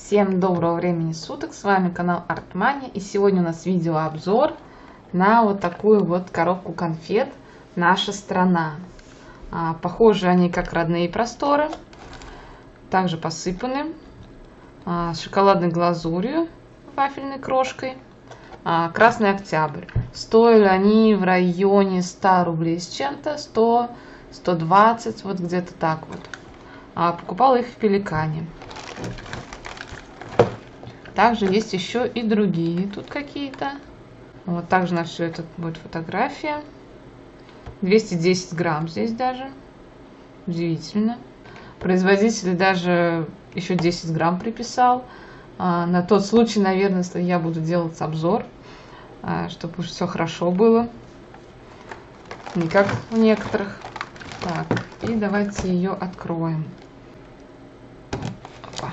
Всем доброго времени суток, с вами канал Артмания, и сегодня у нас видеообзор на вот такую вот коробку конфет «Наша страна». Похожи они как родные просторы, также посыпаны с шоколадной глазурью, вафельной крошкой, «Красный октябрь». Стоили они в районе 100 рублей с чем-то, 100, 120, вот где-то так вот. Покупала их в Пеликане. Также есть еще и другие тут какие-то. Вот также на все это будет фотография. 210 грамм здесь даже. Удивительно. Производитель даже еще 10 грамм приписал. На тот случай, наверное, если я буду делать обзор, чтобы уж все хорошо было. Не как у некоторых. Так, и давайте ее откроем. Опа.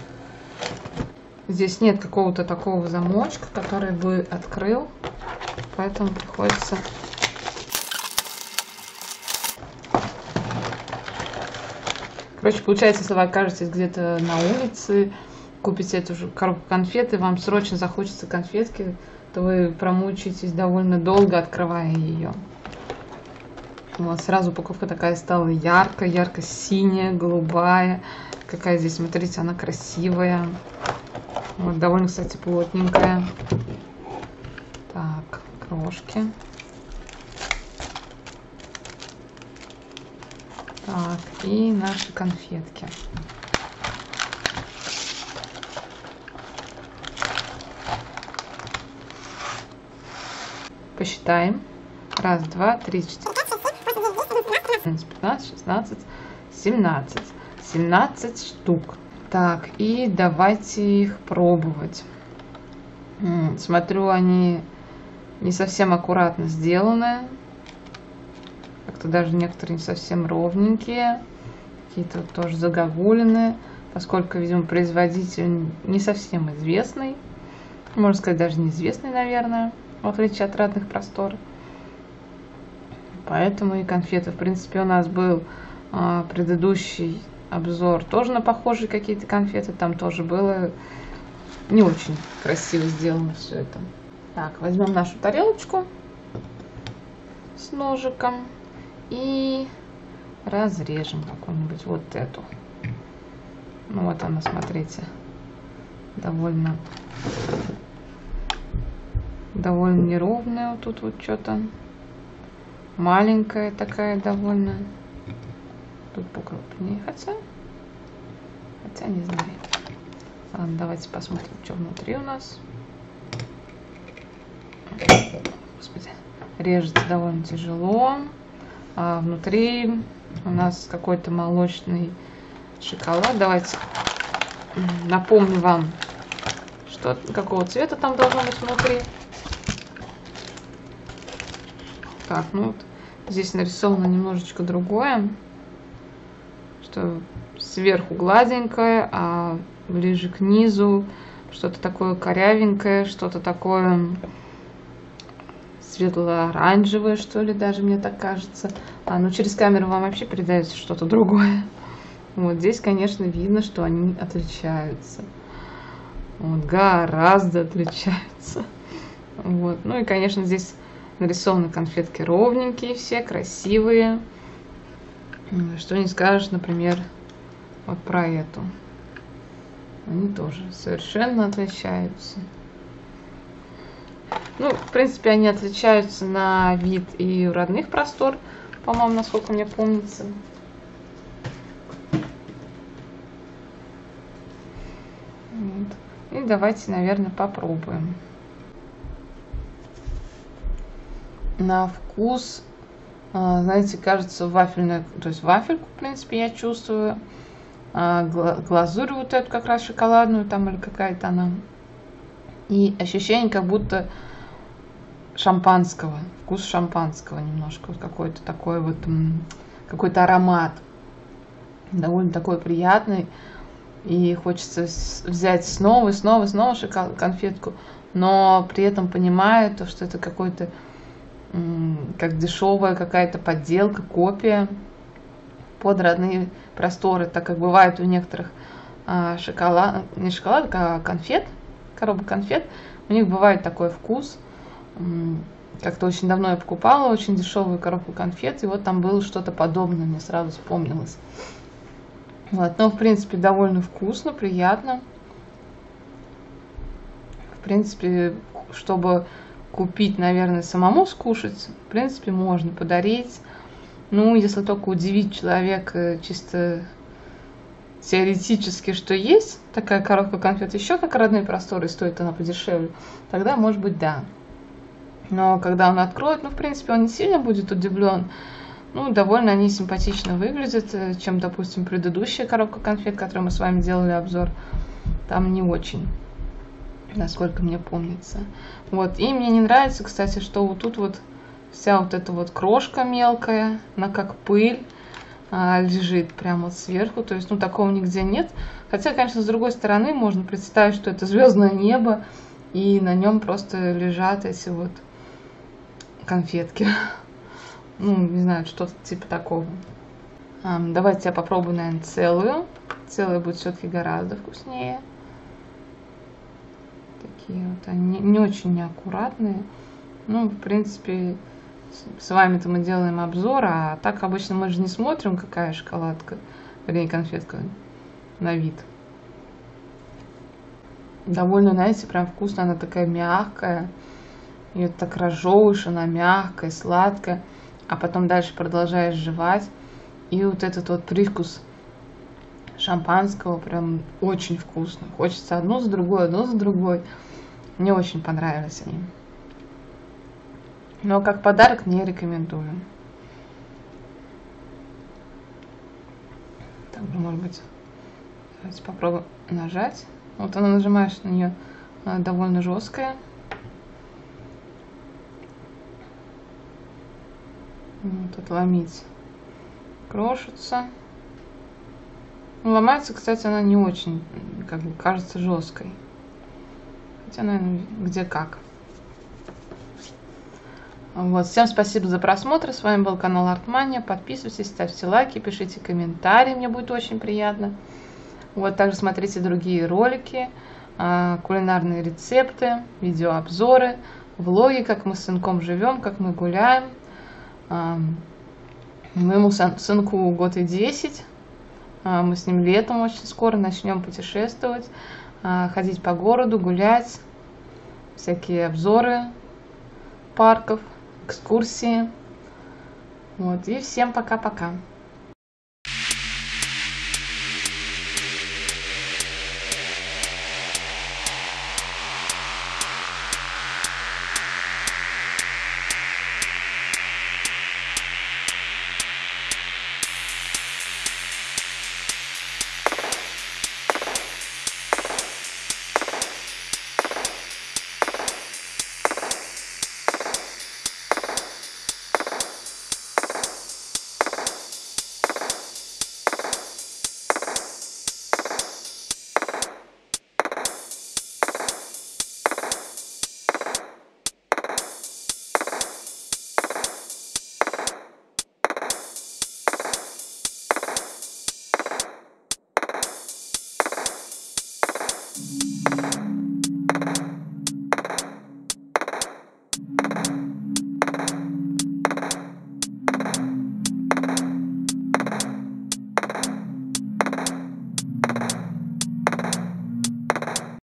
Здесь нет какого-то такого замочка, который бы открыл, поэтому приходится получается, если вы окажетесь где-то на улице, купите эту же коробку конфет, и вам срочно захочется конфетки, то вы промучаетесь довольно долго, открывая ее. Вот, сразу упаковка такая стала ярко-синяя, голубая. Какая здесь, смотрите, она красивая. Вот, довольно, кстати, плотненькая. Так, крошки. Так, и наши конфетки. Посчитаем. 1, 2, 3, 4, 15, 16, 17. 17 штук. Так, и давайте их пробовать. Смотрю, они не совсем аккуратно сделаны. Как-то даже некоторые не совсем ровненькие. Какие-то вот тоже загогулины. Поскольку, видимо, производитель не совсем известный. Можно сказать, даже неизвестный, наверное. В отличие от родных простор. Поэтому и конфеты. В принципе, у нас был предыдущий обзор тоже на похожие какие-то конфеты. Там тоже было не очень красиво сделано все это. Так, возьмем нашу тарелочку с ножиком и разрежем какую-нибудь вот эту. Ну вот она, смотрите, довольно неровная. Вот тут вот что-то маленькая такая довольно. Тут покрупнее, хотя не знаю. Ладно, давайте посмотрим, что внутри у нас. Господи, режется довольно тяжело. А внутри у нас какой-то молочный шоколад. Давайте напомню вам, что какого цвета там должно быть внутри. Так, ну вот здесь нарисовано немножечко другое. Что сверху гладенькое, а ближе к низу что-то такое корявенькое, что-то такое светло-оранжевое, что ли, даже мне так кажется. Но через камеру вам вообще передается что-то другое. Вот здесь, конечно, видно, что они отличаются. Вот, гораздо отличаются. Вот. Ну и, конечно, здесь нарисованы конфетки ровненькие, все красивые. Что не скажешь, например, вот про эту. Они тоже совершенно отличаются. Ну, в принципе, они отличаются на вид и у родных простор, по-моему, насколько мне помнится. Вот. И давайте, наверное, попробуем. На вкус, знаете, кажется, вафельная, то есть вафельку, в принципе, я чувствую. Глазурь вот эту как раз шоколадную там или какая-то она. И ощущение как будто шампанского, вкус шампанского немножко, вот какой-то такой вот, какой-то аромат. Довольно такой приятный. И хочется взять снова и снова конфетку, но при этом понимаю, то, что это какой-то как дешевая какая-то подделка, копия под родные просторы, так как бывает у некоторых шоколад, не шоколад, а конфет, коробок конфет. У них бывает такой вкус. Как-то очень давно я покупала очень дешевую коробку конфет, и вот там было что-то подобное, мне сразу вспомнилось. Вот, но в принципе довольно вкусно, приятно. В принципе, чтобы купить, наверное, самому скушать, в принципе, можно подарить. Ну, если только удивить человека чисто теоретически, что есть такая коробка конфет еще как родные просторы, стоит она подешевле, тогда, может быть, да. Но когда он откроет, ну, в принципе, он не сильно будет удивлен. Ну, довольно они симпатично выглядят, чем, допустим, предыдущая коробка конфет, которую мы с вами делали обзор. Там не очень, насколько мне помнится. Вот, и мне не нравится, кстати, что вот тут вот вся вот эта вот крошка мелкая, она как пыль лежит прямо вот сверху. То есть, ну, такого нигде нет. Хотя, конечно, с другой стороны, можно представить, что это звездное небо, и на нем просто лежат эти вот конфетки. Ну, не знаю, что-то типа такого. Давайте я попробую, наверное, целую. Целая будет все-таки гораздо вкуснее. Такие вот они не очень неаккуратные. Ну, в принципе, с вами-то мы делаем обзор, а так обычно мы же не смотрим, какая шоколадка, вернее, конфетка на вид. Довольно, знаете, прям вкусно, она такая мягкая. Ее так разжевываешь, она мягкая, сладкая. А потом дальше продолжаешь жевать. И вот этот вот привкус шампанского прям очень вкусно. Хочется одну за другой, одну за другой. Мне очень понравились они. Но как подарок не рекомендую. Так, может быть, давайте попробуем нажать. Вот она, нажимаешь на нее, она довольно жесткая. Вот отломить, крошится. Ломается, кстати, она не очень, как бы, кажется жесткой. Хотя, наверное, где как. Вот, всем спасибо за просмотр. С вами был канал Артмания. Подписывайтесь, ставьте лайки, пишите комментарии, мне будет очень приятно. Вот, также смотрите другие ролики, кулинарные рецепты, видеообзоры, влоги, как мы с сынком живем, как мы гуляем. Моему сынку год и 10. Мы с ним летом очень скоро начнем путешествовать, ходить по городу, гулять, всякие обзоры парков, экскурсии. Вот, и всем пока-пока.